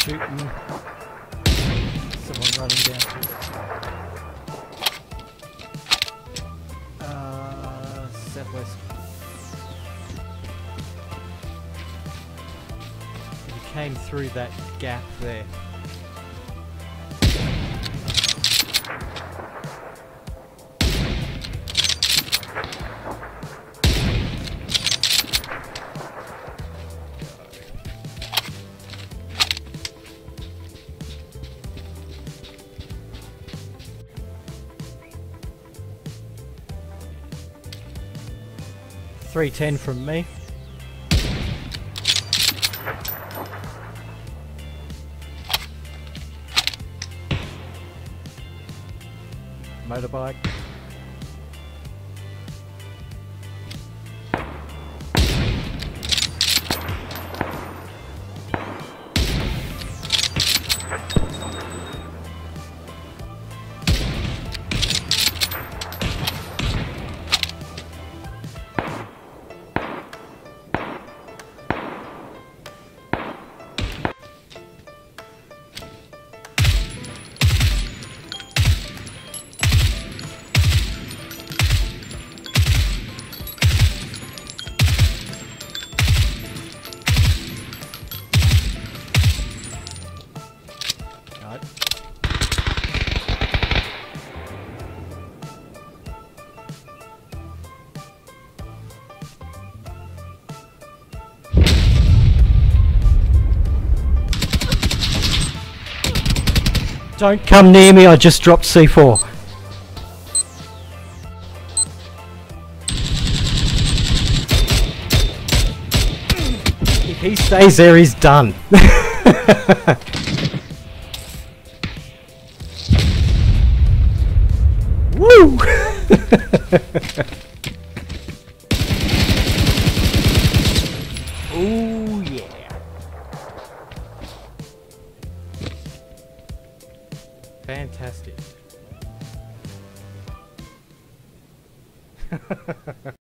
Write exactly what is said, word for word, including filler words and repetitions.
shooting. Someone running down. Uh, southwest. He came through that gap there. three ten from me. Motorbike. Right. Don't come near me, I just dropped C four. If he stays there, he's done. Woo! Oh yeah. Fantastic.